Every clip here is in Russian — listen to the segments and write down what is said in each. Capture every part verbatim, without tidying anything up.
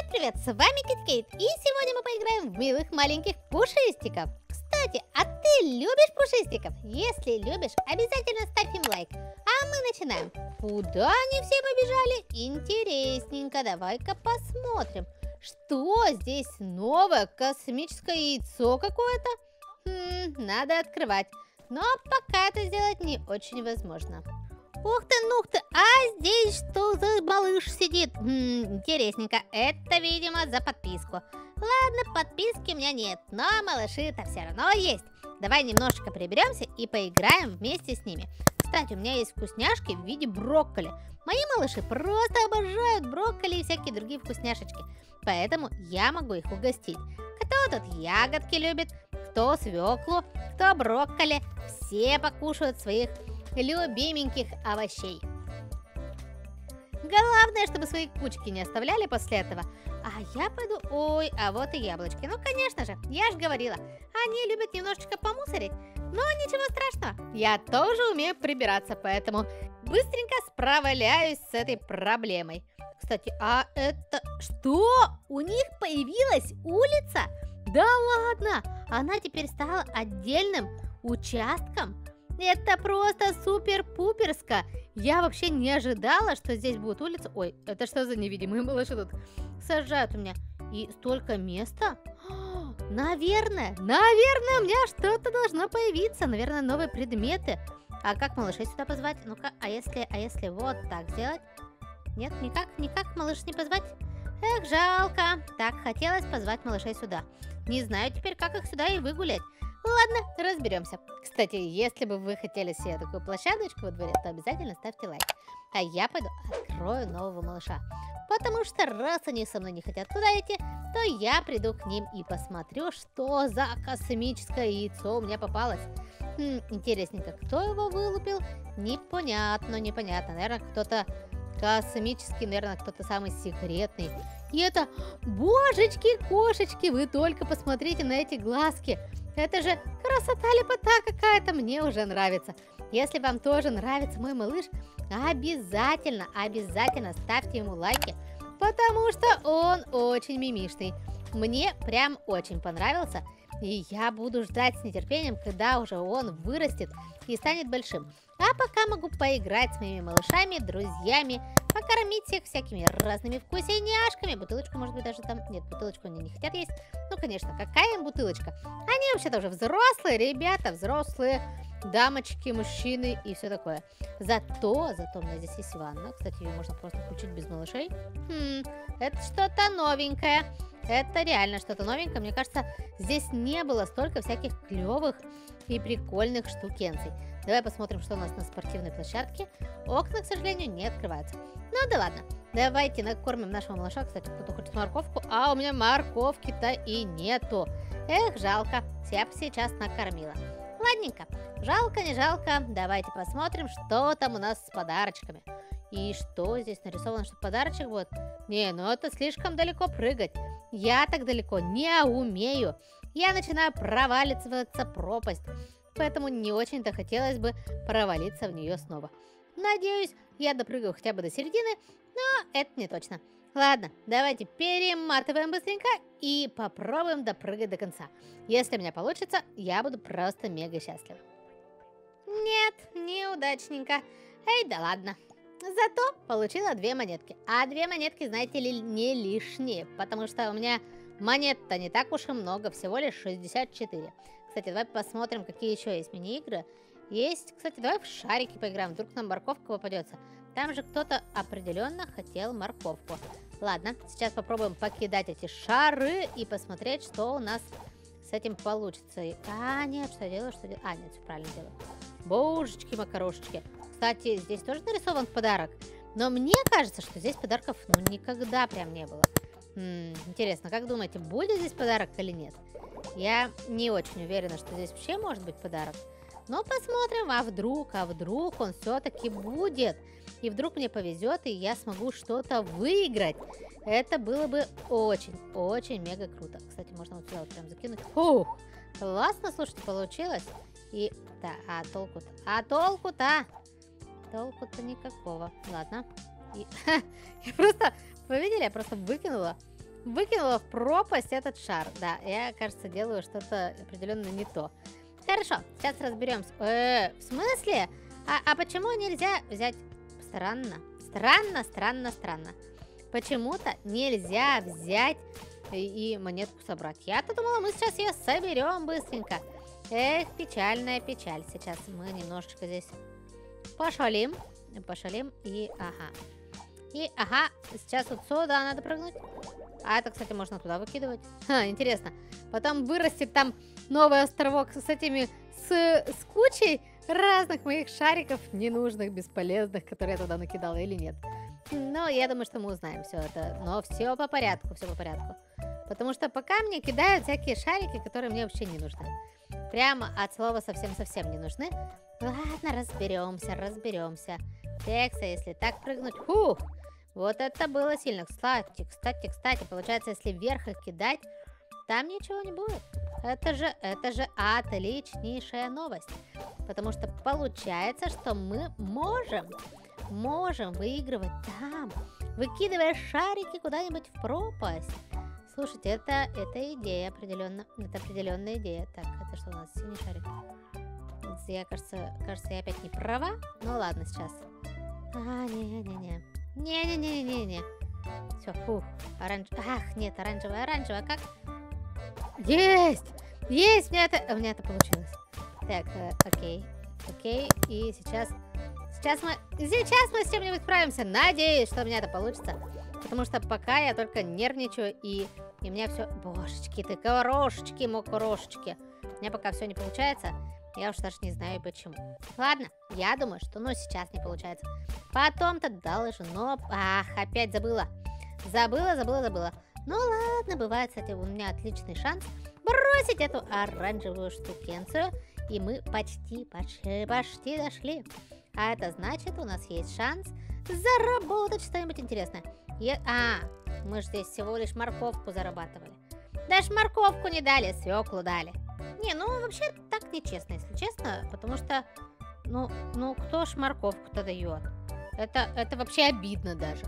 привет, с вами Кит Кейт, и сегодня мы поиграем в милых маленьких пушистиков. Кстати, а ты любишь пушистиков? Если любишь, обязательно ставь им лайк. А мы начинаем. Куда они все побежали? Интересненько, давай-ка посмотрим. Что здесь новое? Космическое яйцо какое-то? Хм, надо открывать. Но пока это сделать не очень возможно. Ух ты, ну ты, а здесь что за малыш сидит? М-м, интересненько, это, видимо, за подписку. Ладно, подписки у меня нет, но малыши-то все равно есть. Давай немножечко приберемся и поиграем вместе с ними. Кстати, у меня есть вкусняшки в виде брокколи. Мои малыши просто обожают брокколи и всякие другие вкусняшечки. Поэтому я могу их угостить. Кто тут ягодки любит, кто свеклу, кто брокколи. Все покушают своих любименьких овощей. Главное, чтобы свои кучки не оставляли после этого. А я пойду... Ой, а вот и яблочки. Ну, конечно же, я же говорила, они любят немножечко помусорить. Но ничего страшного, я тоже умею прибираться, поэтому быстренько справляюсь с этой проблемой. Кстати, а это... Что? У них появилась улица? Да ладно! Она теперь стала отдельным участком? Это просто супер-пуперско. Я вообще не ожидала, что здесь будет улица. Ой, это что за невидимые малыши тут сажают у меня? И столько места. О, наверное, наверное, у меня что-то должно появиться. Наверное, новые предметы. А как малышей сюда позвать? Ну-ка, а если, а если вот так сделать? Нет, никак, никак малыш не позвать. Эх, жалко. Так, хотелось позвать малышей сюда. Не знаю теперь, как их сюда и выгулять. Ладно, разберемся. Кстати, если бы вы хотели себе такую площадочку во дворе, то обязательно ставьте лайк. А я пойду открою нового малыша. Потому что раз они со мной не хотят туда идти, то я приду к ним и посмотрю, что за космическое яйцо у меня попалось. Хм, интересненько, кто его вылупил? Непонятно, непонятно. Наверное, кто-то космический, наверное, кто-то самый секретный. И это, божечки, кошечки, вы только посмотрите на эти глазки. Это же красота-лепота какая-то, мне уже нравится. Если вам тоже нравится мой малыш, обязательно, обязательно ставьте ему лайки, потому что он очень мимишный. Мне прям очень понравился, и я буду ждать с нетерпением, когда уже он вырастет и станет большим. А пока могу поиграть с моими малышами, друзьями, покормить всех всякими разными вкусняшками. Бутылочку, может быть, даже там... Нет, бутылочку они не хотят есть. Ну, конечно, какая им бутылочка? Они вообще-то уже взрослые ребята, взрослые дамочки, мужчины и все такое. Зато, зато у меня здесь есть ванна. Кстати, ее можно просто включить без малышей. Хм, это что-то новенькое. Это реально что-то новенькое. Мне кажется, здесь не было столько всяких клевых и прикольных штукенций. Давай посмотрим, что у нас на спортивной площадке. Окна, к сожалению, не открываются. Ну да ладно. Давайте накормим нашего малыша. Кстати, кто-то хочет морковку. А у меня морковки-то и нету. Эх, жалко. Я бы сейчас накормила. Ладненько. Жалко, не жалко. Давайте посмотрим, что там у нас с подарочками. И что здесь нарисовано, что подарочек будет? Не, ну это слишком далеко прыгать. Я так далеко не умею. Я начинаю проваливаться в пропасть. Поэтому не очень-то хотелось бы провалиться в нее снова. Надеюсь, я допрыгаю хотя бы до середины, но это не точно. Ладно, давайте перематываем быстренько и попробуем допрыгать до конца. Если у меня получится, я буду просто мега счастлива. Нет, неудачненько. Эй, да ладно. Зато получила две монетки. А две монетки, знаете ли, не лишние, потому что у меня монет-то не так уж и много, всего лишь шестьдесят четыре. Кстати, давай посмотрим, какие еще есть мини-игры. Есть, кстати, давай в шарики поиграем, вдруг нам морковка попадется. Там же кто-то определенно хотел морковку. Ладно, сейчас попробуем покидать эти шары и посмотреть, что у нас с этим получится. А, нет, что я делаю, что делаю? А, нет, все правильно делаю. Божечки-макарошечки. Кстати, здесь тоже нарисован подарок. Но мне кажется, что здесь подарков, ну, никогда прям не было. М-м, интересно, как думаете, будет здесь подарок или нет? Я не очень уверена, что здесь вообще может быть подарок. Но посмотрим, а вдруг, а вдруг он все-таки будет. И вдруг мне повезет, и я смогу что-то выиграть. Это было бы очень-очень мега круто. Кстати, можно вот сюда вот прям закинуть. Фух, классно, слушайте, получилось. И, да, а толку-то? А толку-то? Толку-то никакого. Ладно. И, я просто, вы видели, я просто выкинула выкинула в пропасть этот шар. Да, я, кажется, делаю что-то определенно не то. Хорошо, сейчас разберемся. Э, в смысле? А, а почему нельзя взять... Странно. Странно, странно, странно. Почему-то нельзя взять и, и монетку собрать. Я-то думала, мы сейчас ее соберем быстренько. Эх, печальная печаль. Сейчас мы немножечко здесь пошалим. Пошалим и ага. И ага, сейчас вот сюда надо прыгнуть. А это, кстати, можно туда выкидывать. Ха, интересно. Потом вырастет там новый островок с этими... С, с кучей разных моих шариков ненужных, бесполезных, которые я туда накидала или нет. Но я думаю, что мы узнаем все это. Но все по порядку, все по порядку. Потому что пока мне кидают всякие шарики, которые мне вообще не нужны. Прямо от слова совсем-совсем не нужны. Ладно, разберемся, разберемся. Текса, если так прыгнуть... Фух! Вот это было сильно. Кстати, кстати, кстати, получается, если вверх их кидать, там ничего не будет. Это же, это же отличнейшая новость. Потому что получается, что мы можем, можем выигрывать там, выкидывая шарики куда-нибудь в пропасть. Слушайте, это, это идея определенно. Это определенная идея. Так, это что у нас? Синий шарик. Я, кажется, кажется, я опять не права. Ну ладно, сейчас. А, не-не-не. Не-не-не-не-не. Все, фух. Оранж... Ах, нет, оранжевая, оранжевая. Как? Есть! Есть! У меня это, у меня это получилось. Так, э, окей. Окей. И сейчас... Сейчас мы... Сейчас мы с чем-нибудь справимся. Надеюсь, что у меня это получится. Потому что пока я только нервничаю и... И у меня все... Божечки ты, корошечки, мокорошечки. У меня пока все не получается. Я уж даже не знаю почему. Ладно, я думаю, что ну сейчас не получается. Потом-то должно... Но... Ах, опять забыла. Забыла, забыла, забыла. Ну ладно, бывает, кстати, у меня отличный шанс бросить эту оранжевую штукенцию. И мы почти, почти, почти дошли. А это значит, у нас есть шанс заработать что-нибудь интересное. И... А, мы же здесь всего лишь морковку зарабатывали. Даже морковку не дали, свеклу дали. Не, ну вообще так нечестно, если честно. Потому что, ну, ну кто ж морковку-то дает? Это, это вообще обидно даже.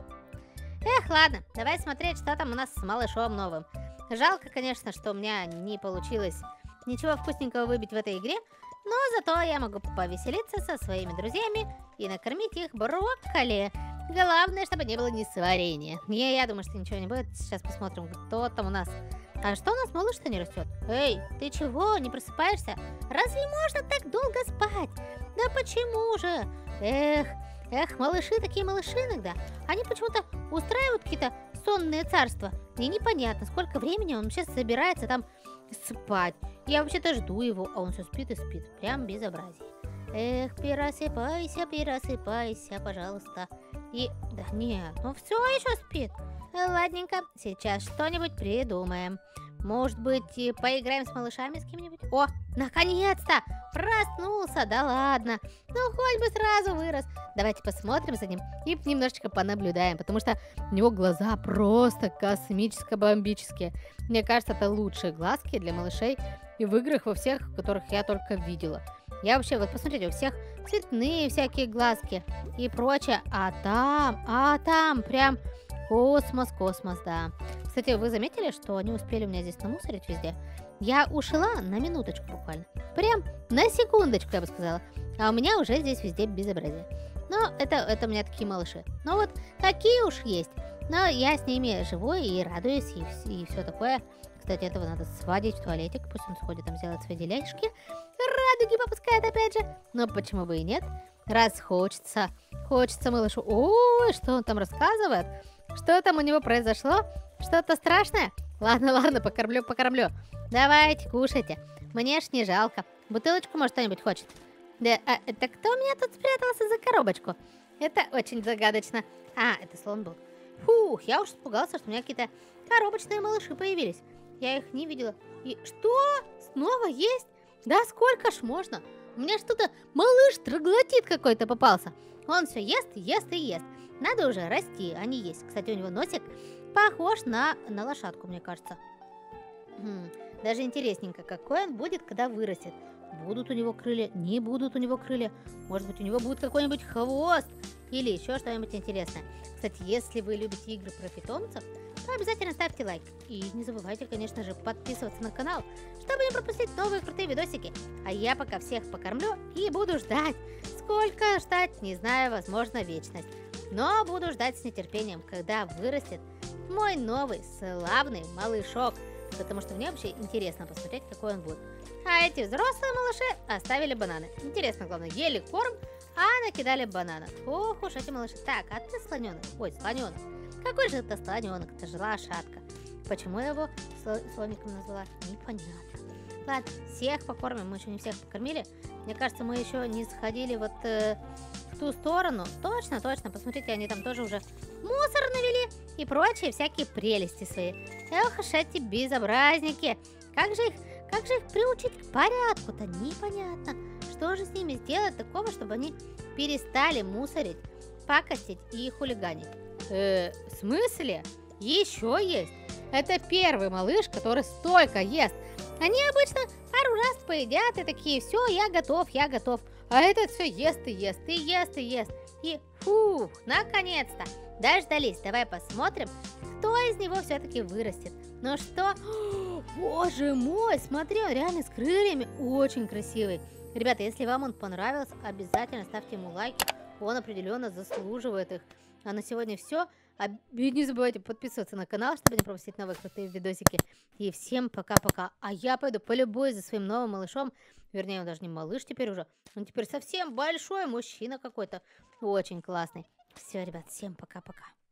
Эх, ладно, давай смотреть, что там у нас с малышом новым. Жалко, конечно, что у меня не получилось ничего вкусненького выбить в этой игре. Но зато я могу повеселиться со своими друзьями и накормить их брокколи. Главное, чтобы не было несварения. Не, я думаю, что ничего не будет. Сейчас посмотрим, кто там у нас. А что у нас малыш-то не растет? Эй, ты чего, не просыпаешься? Разве можно так долго спать? Да почему же? Эх, эх, малыши такие малыши иногда. Они почему-то устраивают какие-то сонные царства. Мне непонятно, сколько времени он сейчас собирается там спать. Я вообще-то жду его, а он все спит и спит. Прям безобразие. Эх, пересыпайся, пересыпайся, пожалуйста. И... Да нет, ну все еще спит. Ладненько, сейчас что-нибудь придумаем. Может быть, и поиграем с малышами с кем-нибудь? О, наконец-то! Проснулся, да ладно. Ну, хоть бы сразу вырос. Давайте посмотрим за ним и немножечко понаблюдаем, потому что у него глаза просто космическо-бомбические. Мне кажется, это лучшие глазки для малышей и в играх во всех, которых я только видела. Я вообще, вот посмотрите, у всех цветные всякие глазки и прочее. А там, а там прям космос, космос, да. Кстати, вы заметили, что они успели у меня здесь намусорить везде? Я ушла на минуточку буквально. Прям на секундочку, я бы сказала. А у меня уже здесь везде безобразие. Но это, это у меня такие малыши. Ну вот, какие уж есть. Но я с ними живу и радуюсь, и, и все такое. Кстати, этого надо сводить в туалетик. Пусть он сходит там сделать свои делишки. Радуги попускает опять же. Но почему бы и нет? Раз хочется, хочется малышу. Ой, что он там рассказывает? Что там у него произошло? Что-то страшное? Ладно, ладно, покормлю, покормлю. Давайте, кушайте. Мне ж не жалко. Бутылочку, может, кто-нибудь хочет? Да, а это кто у меня тут спрятался за коробочку? Это очень загадочно. А, это слон был. Фух, я уж испугался, что у меня какие-то коробочные малыши появились. Я их не видела. И что? Снова есть? Да сколько ж можно? У меня что-то малыш троглодит какой-то попался. Он все ест, ест и ест. Надо уже расти, а не есть. Кстати, у него носик похож на, на лошадку, мне кажется. Хм, даже интересненько, какой он будет, когда вырастет. Будут у него крылья, не будут у него крылья. Может быть, у него будет какой-нибудь хвост или еще что-нибудь интересное. Кстати, если вы любите игры про питомцев, то обязательно ставьте лайк. И не забывайте, конечно же, подписываться на канал, чтобы не пропустить новые крутые видосики. А я пока всех покормлю и буду ждать. Сколько ждать, не знаю, возможно, вечность. Но буду ждать с нетерпением, когда вырастет мой новый славный малышок. Потому что мне вообще интересно посмотреть, какой он будет. А эти взрослые малыши оставили бананы. Интересно, главное, ели корм, а накидали бананов. Ох уж эти малыши. Так, а ты слоненок? Ой, слоненок. Какой же это слоненок? Это же лошадка. Почему я его слоником назвала? Непонятно. Ладно, всех покормим. Мы еще не всех покормили. Мне кажется, мы еще не сходили вот э, в ту сторону. Точно, точно. Посмотрите, они там тоже уже мусор навели и прочие всякие прелести свои. Эх уж эти безобразники. Как же их, как же их приучить к порядку-то? Непонятно. Что же с ними сделать такого, чтобы они перестали мусорить, пакостить и хулиганить? Э, в смысле? Еще есть. Это первый малыш, который столько ест. Они обычно пару раз поедят и такие: все, я готов, я готов. А этот все ест и ест, и ест, и ест. И фух, наконец-то дождались. Давай посмотрим, кто из него все-таки вырастет. Ну что? О, боже мой, смотри, он реально с крыльями. Очень красивый. Ребята, если вам он понравился, обязательно ставьте ему лайки. Он определенно заслуживает их. А на сегодня все. Не забывайте подписываться на канал, чтобы не пропустить новые крутые видосики. И всем пока-пока. А я пойду полюбуюсь за своим новым малышом. Вернее, он даже не малыш теперь уже. Он теперь совсем большой мужчина какой-то. Очень классный. Все, ребят, всем пока-пока.